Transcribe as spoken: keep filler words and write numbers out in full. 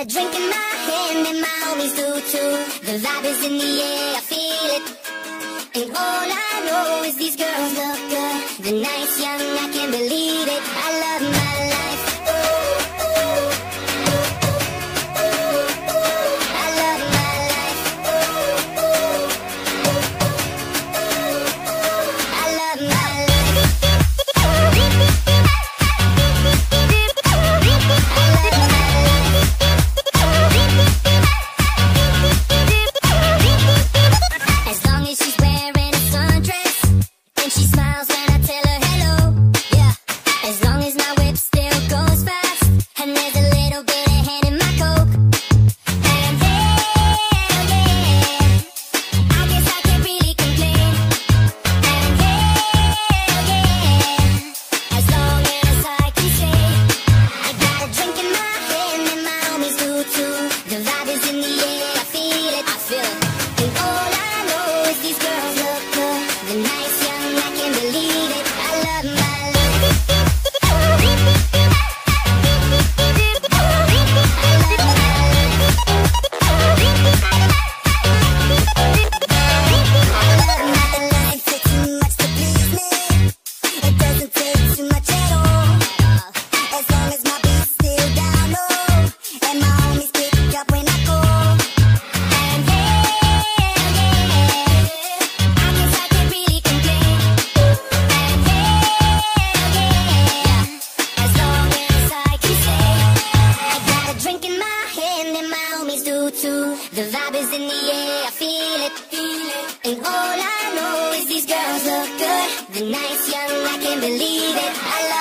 a drink in my hand and my homies do too. The vibe is in the air, I feel it. And all I know is these girls look good. The night's young, I can't believe it. I love my life. Ooh, ooh, ooh, ooh, ooh. I love my life. Ooh, ooh, ooh, ooh. I love my life. I love my life. As long as she's wearing a sundress and she smiles when I tell her hello, yeah. As long as my whip still goes fast and there's a little bit of hand in my coke. And hell yeah, I guess I can't really complain. And hell yeah, as long as I can say I got a drink in my hand and my homies do too. The vibe is in the air, I feel it, I feel it. And all I know is these girls look good. The night's young, I can't believe it. I love my life. I love my life. Take too much to please me. It doesn't take too much at all. As long as my beat's still down low and my homies pick up when I call. And hell yeah, I guess I can't really complain. And hell yeah, as long as I can say I got a drink in my hand and my homies do too. The vibe is in the air, I feel it, feel it. And all I know is these girls look good. The night's young, I can't believe it. I love